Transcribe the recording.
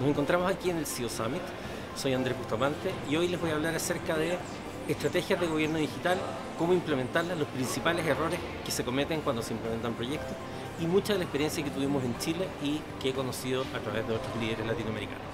Nos encontramos aquí en el CEO Summit. Soy Andrés Bustamante y hoy les voy a hablar acerca de estrategias de gobierno digital, cómo implementarlas, los principales errores que se cometen cuando se implementan proyectos y mucha de la experiencia que tuvimos en Chile y que he conocido a través de otros líderes latinoamericanos.